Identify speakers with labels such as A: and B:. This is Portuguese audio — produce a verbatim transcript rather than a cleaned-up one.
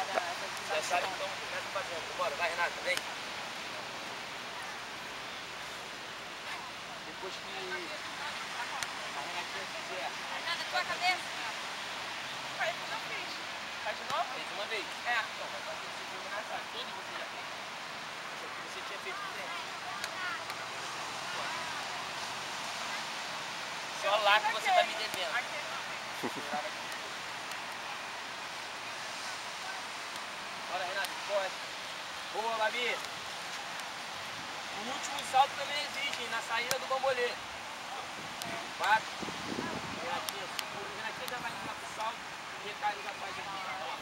A: para
B: Já sabe, então começa fazendo. Bora, vai Renata, vem. Depois que a Renatinha fizer.
A: Renata, tua cabeça.
C: Faz uma vez. Faz de novo?
B: Fez uma vez?
C: É.
B: Então, vai fazer esse jogo na sala. Todo você já fez. Esse aqui você tinha feito diferente. Só lá que você tá me devendo. Bora, Renata, corre. Boa, Babi. O último salto também existe, hein? Na saída do bambolê. Quatro. Renatinha, segura. Renatinha já vai lá pro salto. O Ricardo já faz aqui.